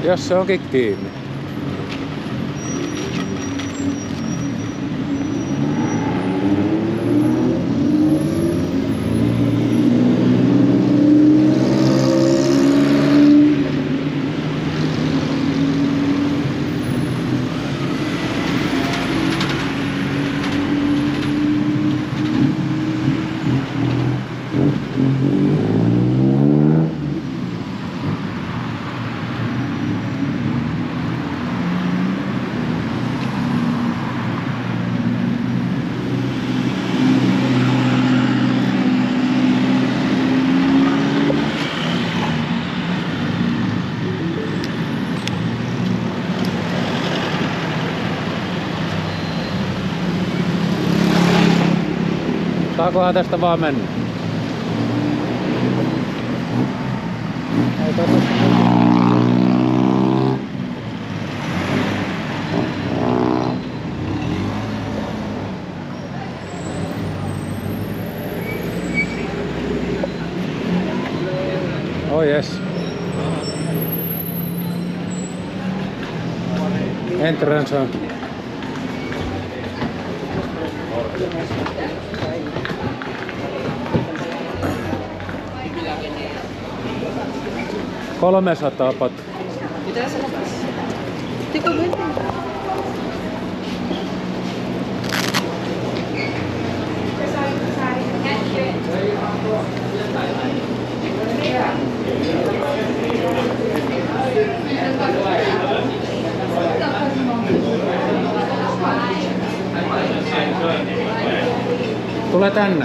Jos se onkin kiinni. Saakohan tästä vaan mennä? Ei oh yes. Entrance on. $300. Tule tänne.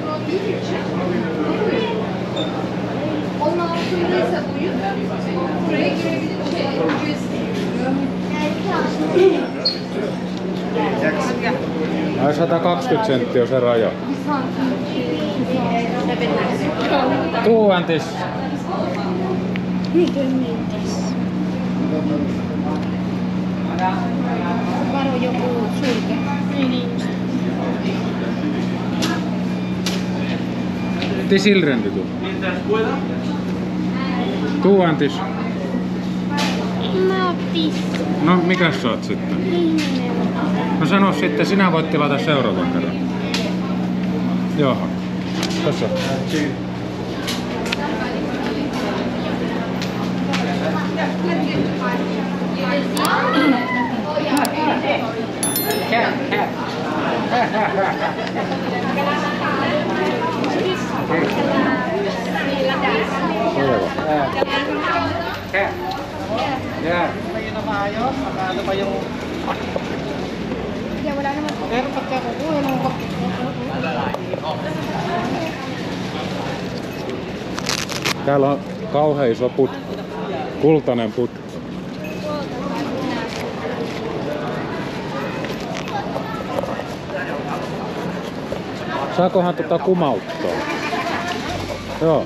Ai 120 senttiä on se raja. Tuu Antis. Varo joku sulke. Tisilren du. Tuu Antis. No mikäs sä oot sitten? No sano sitten, sinä voit tilata seuraavan kerran. Joo. Tässä. Täällä on kauhean iso putka. Kultainen putka. Saakohan tota kumauttaa? Joo.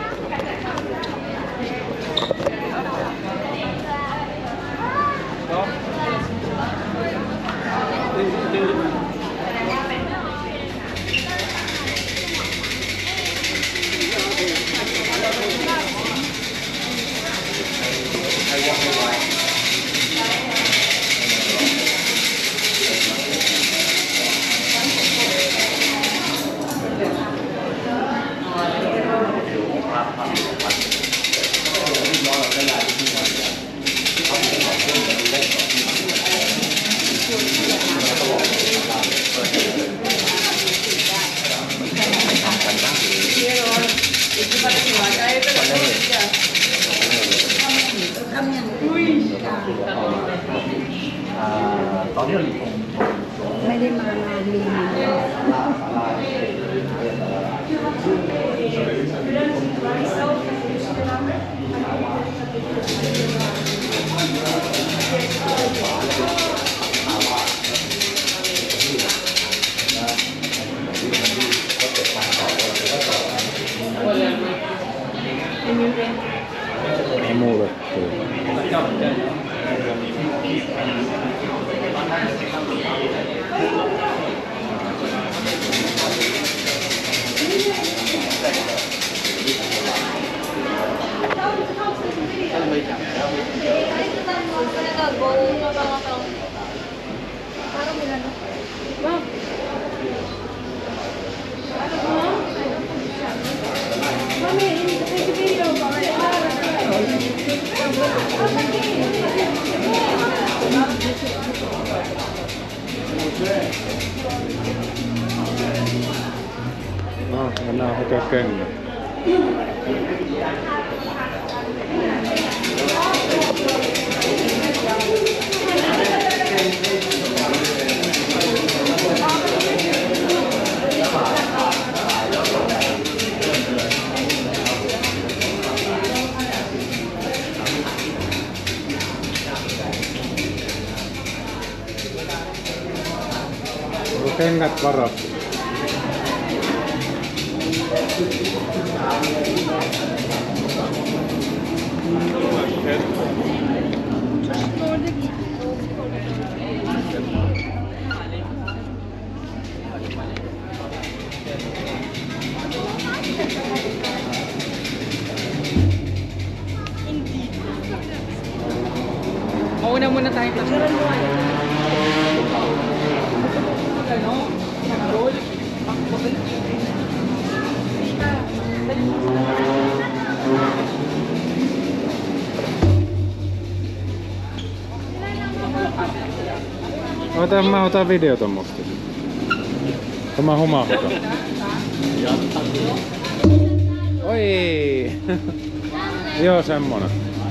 ไม่ได้มานานมี Ei muutettu. Hãy subscribe cho kênh Ghiền Mì Gõ để không bỏ lỡ những video hấp dẫn. No, mennään hakemaan kengät. Onko kengät varattu? Mauna muna tayo ito. Mä otan video tommosta. Tämä humahuta. Oi! Joo, semmonen.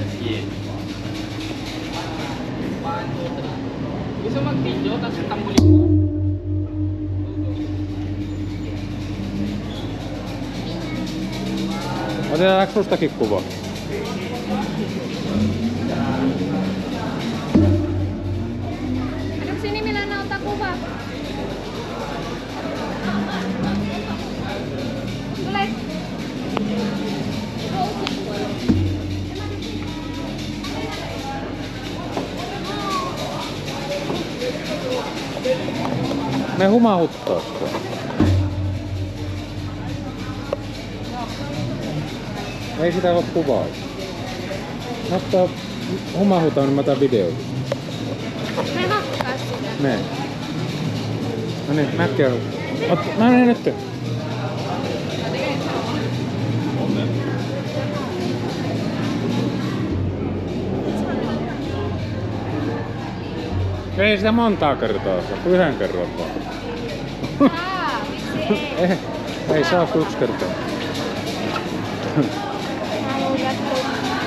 Gusto mag-video, tapos tambulin mo. Otetaanko sustakin kuva? Anong sini Milan na otak ko ba? Tuloy. Me humahuttaa sitä. Ei sitä voi kuvaa. Ottaa humahutaan, niin mä otan videoita. Me hakkaa sitä. Mene. No niin, mätkä on. Mä menen nyt. Ei sitä montaa kertaa saa, yhden kerran vaan. Miksi ei? Ei saa yksi kertaa. Haluan jatkaa.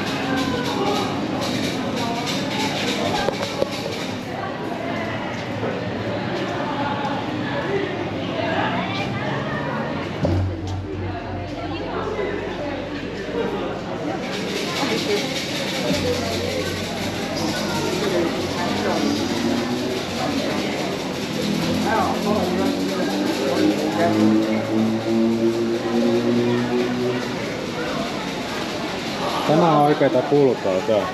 Tämä on oikeeta kultaa tää.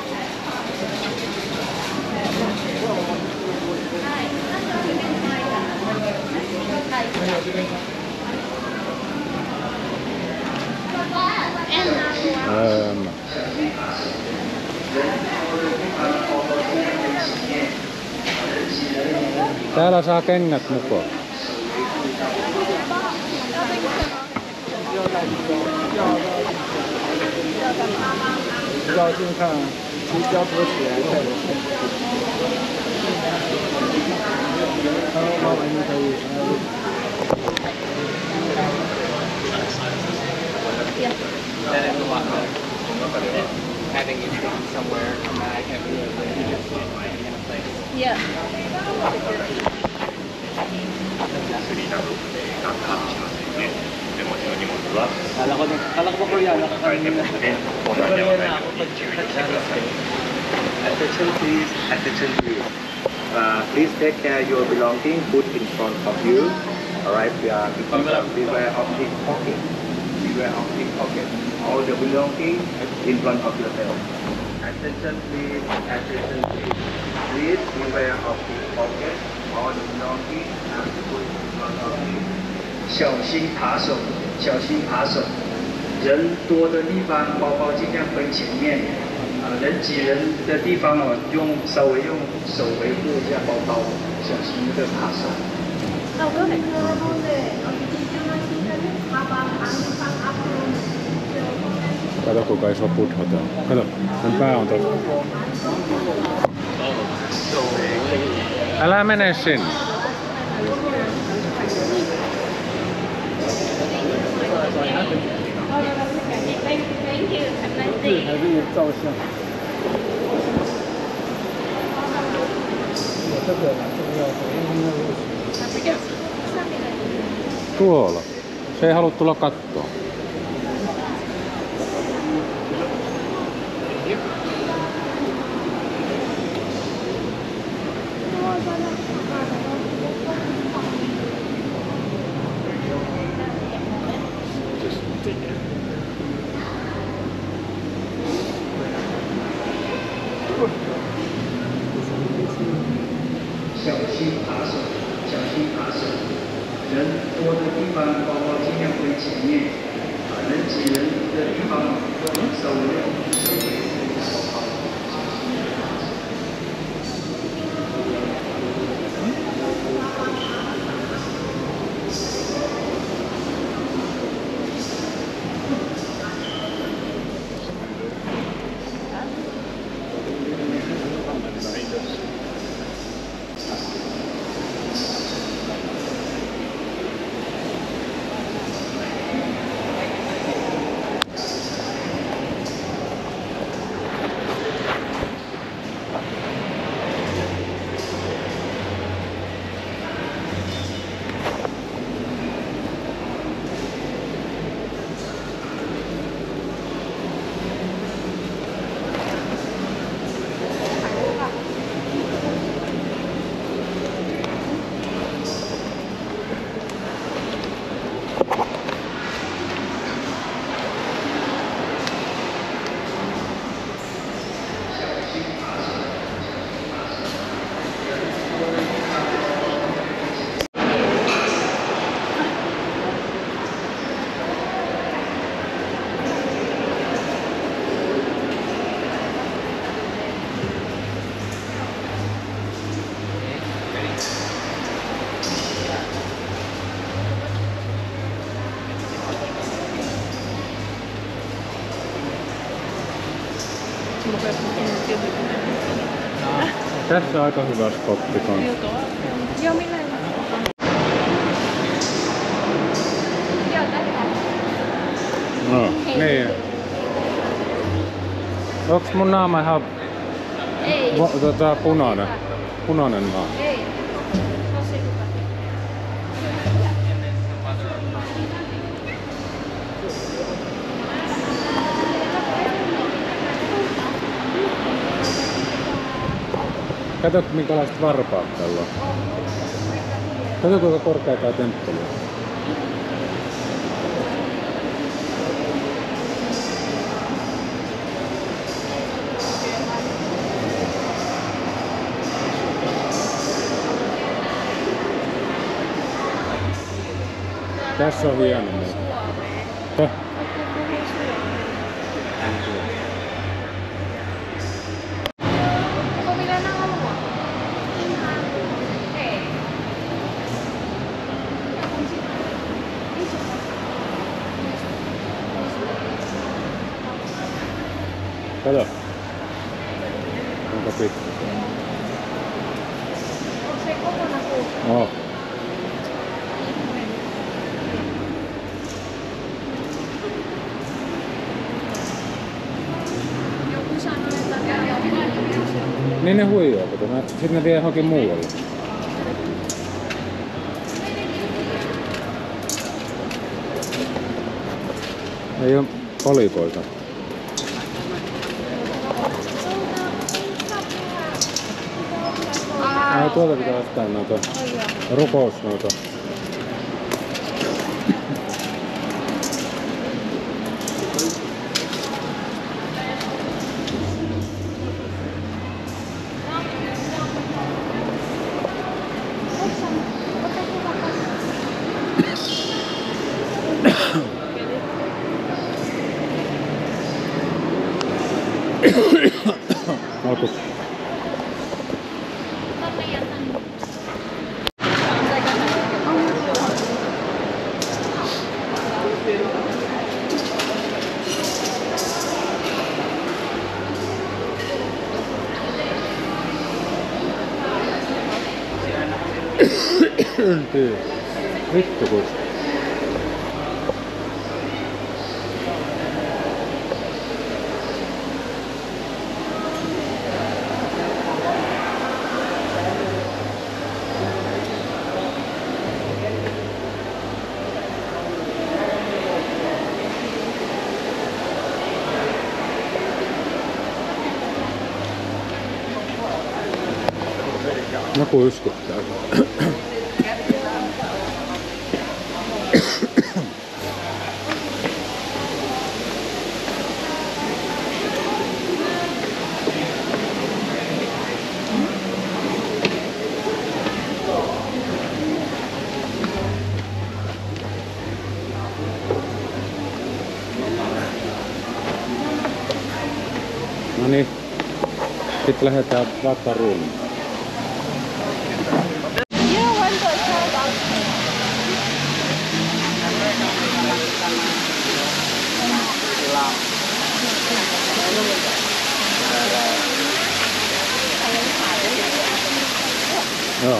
Täällä saa kengät mukaan. Having it somewhere, I can be in a place. Yeah. Kala ko ba Koreano? Attention please, attention please. Please take care your belongings, put in front of you. Alright, beware of pickpocket. Beware of pickpocket. All the belongings in front of yourself. Attention please, attention please. Please beware of pickpocket. All the belongings have to put in front of you. 小心扒手，小心扒手。人多的地方，包包尽量分前面。 人挤人的地方哦，稍微用手维护一下包包，小心那个扒手。 Kato kuinka iso buddha tää on. Kato, sen pää on tossa. Älä mene sinne. Thank you. Have a nice day. 还是照相。我这个蛮重要的，因为他们那个。 Tuolla. Se ei halua tulla kattoon. Tässä on aika hyvä spotti kanssa. Joo, millä ei Joo, tätä. No, niin. Onks mun naama ihan Ei. punainen? Punainen naama. Ei. Tosi hyvä. Kato minkälaiset varpaat tällä on. Kato kuinka korkea tää temppeli on. Tässä on hieno muuta. Häh? Onko vielä enää halua? Ei. Kato. Onko pitkä? Onko se kokonaan kuullut? Oo. Joku sanoi, että käy joku. Niin ne huijaa, kato. Sitten ne vie johonkin muualle. Ei oo palikoita. Ai tuolta pitää ottaa noita rukousnoita. Alku. Vittu kun. Joku yskyttää. No niin, sitten lähdetään Vataruun. Joo.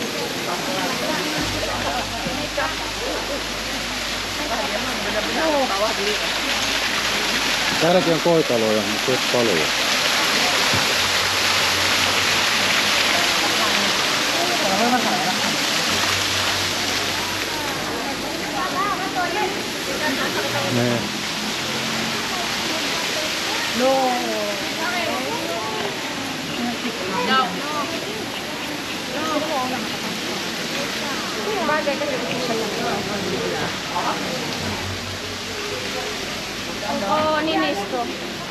Täälläkin on koitaloja, mutta ei paljon. Nee. No. Oh, Ninisto.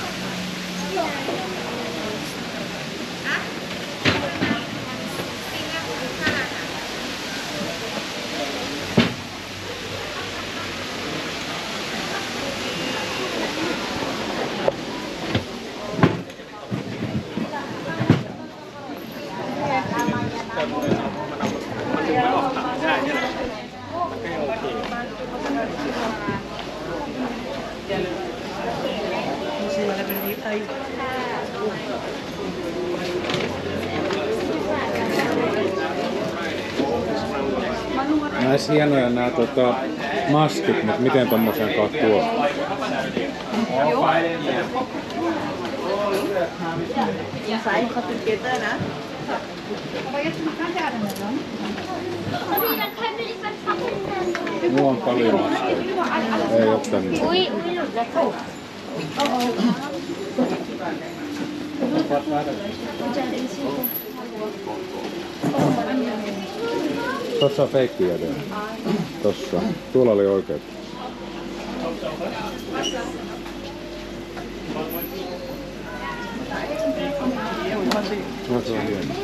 Näissä hienoja nämä maskit, mutta miten tommosen kaat tuo? Mulla on paljon maskeja. Ei oo tämmöistä. Tossa on feikkiä vielä. Tossa. Tuolla oli oikeet. No, se on hieno.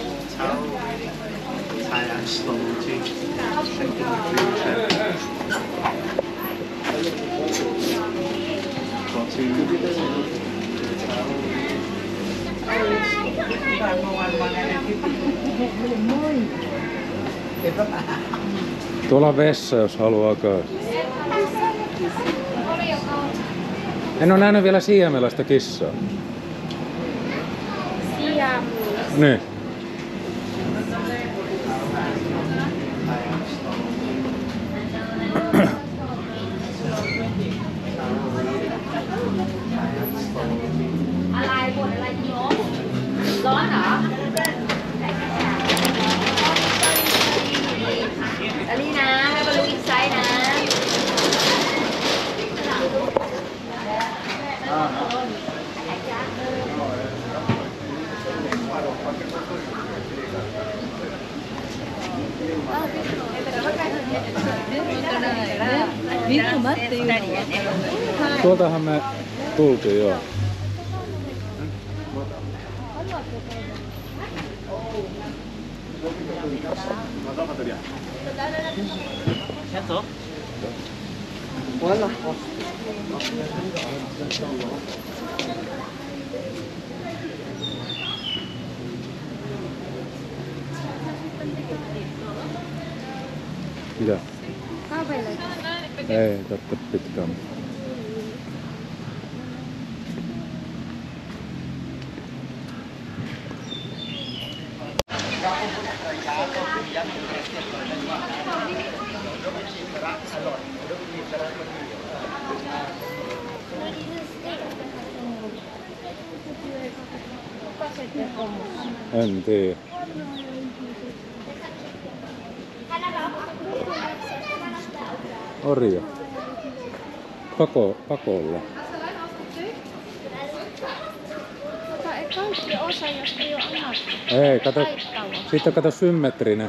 Tuolla on vessa, jos haluaa käydä. En ole nähnyt vielä siaamelaista kissaa. Siaamelaista? Niin. Tuoltahan me tultiin, joo. Mitä? Käveletkö? Ei, tarvitse pitkään. En tiedä. Orja. Pakolla. Mutta ei kaikki osa, jos ei ole ammattu. Ei, kato. Siitä kato symmetrinen.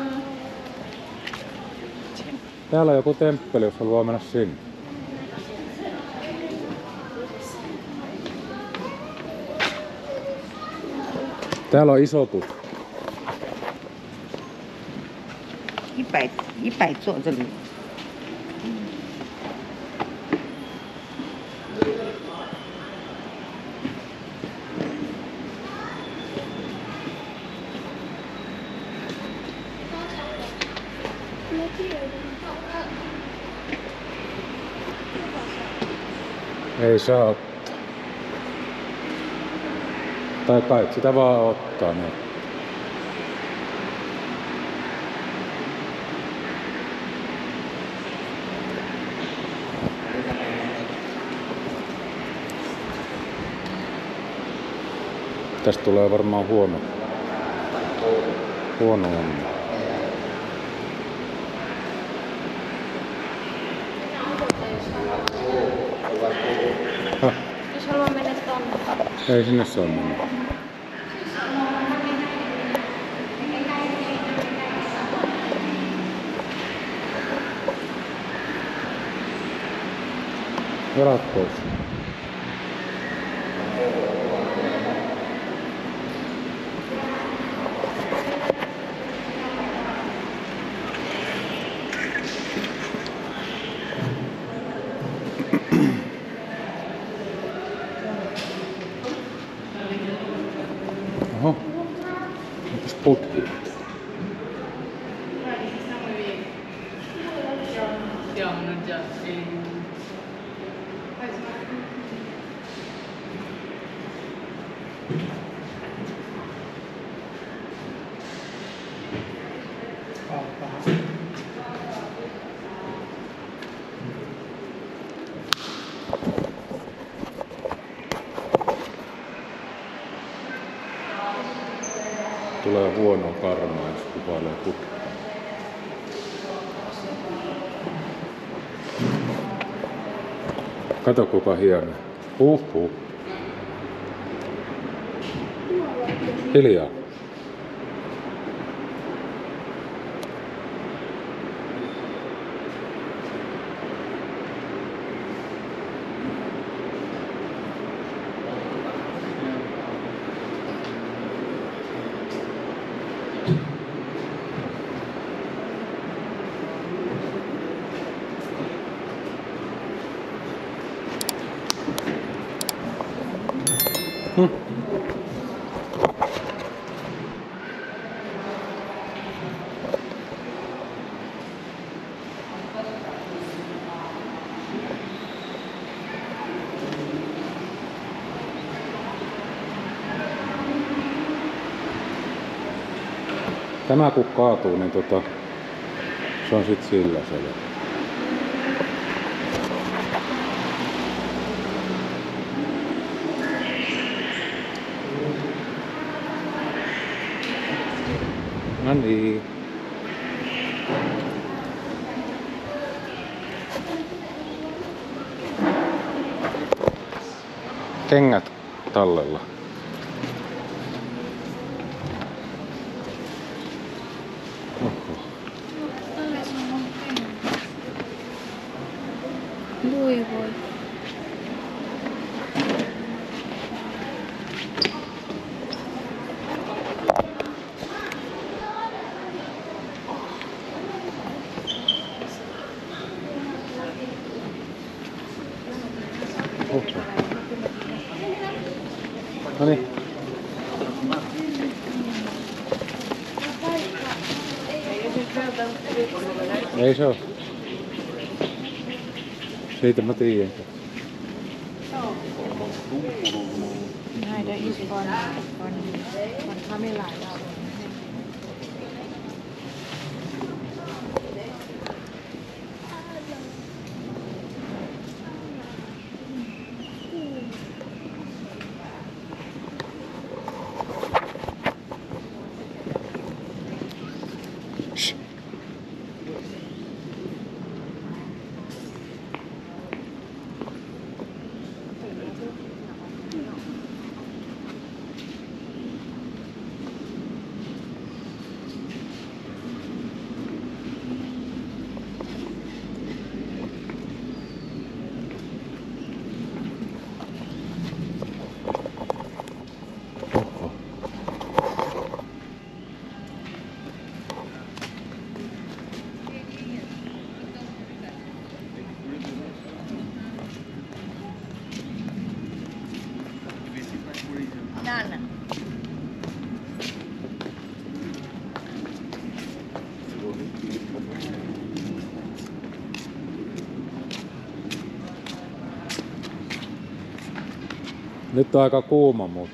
Täällä on joku temppeli, jos haluaa mennä sinne. Täällä on iso putki. 100座这里。 Ei saa ottaa. Tai kai sitä vaan ottaa. Niin. Tästä tulee varmaan huono onni. Jos haluaa mennä tonne. Ei sinne saa mennä. Jalat pois. Oho. Mitäs putki? Tulee huono karma, jos kuvailee putki. Kato kuinka hieno. Huhhuh. Hiljaa. Tämä kun kaatuu, niin se on sit sillä selvä. No niin. Kengät tallella. Voi voi. No niin. Ei se oo. Siitä mä tiedän. Näitä iskon kamelaa. Nyt on aika kuuma, mutta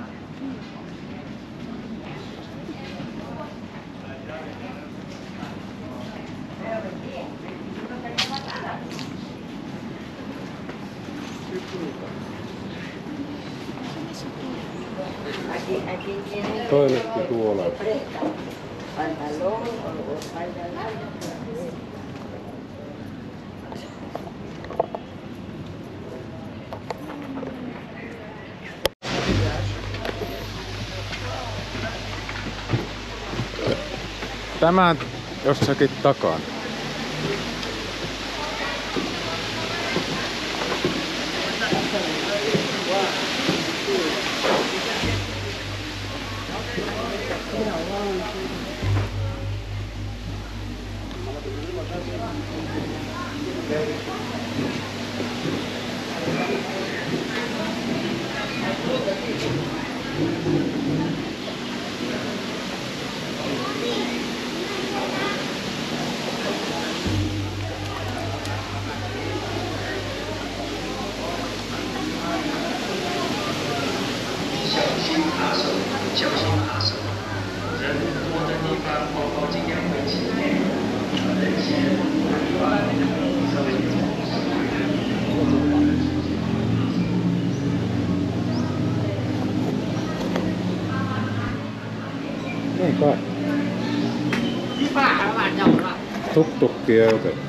toiletti tuolla. Tämä jossakin takana. Niin kai. Tuk-tukki ei oteta.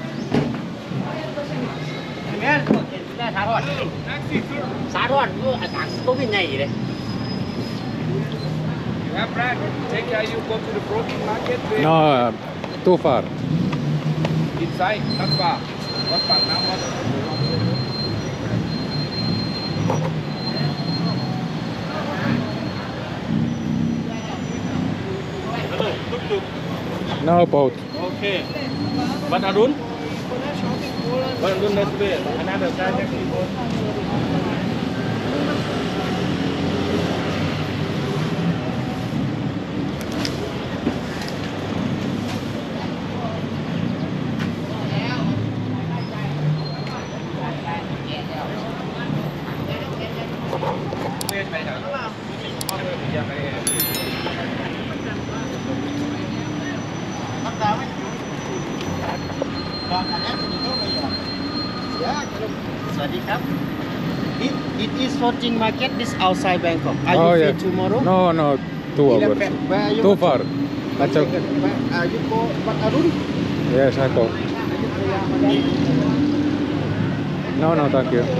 Take care, you go to the protein market. No, too far. Inside, not far. What part now? No boat. Okay. But Arun? But Arun, let's wait. Another guy next to It is floating market. This outside Bangkok. Are you Oh, free yeah. tomorrow? No, 2 hours. Where are you? Too far. That's Okay. okay. Where are you go? But Arun? Yes, I go. No, thank you.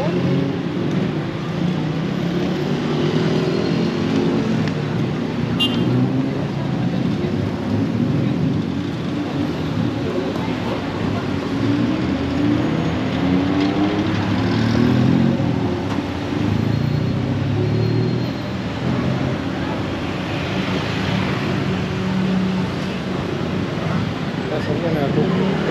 Tässä on menee tukku.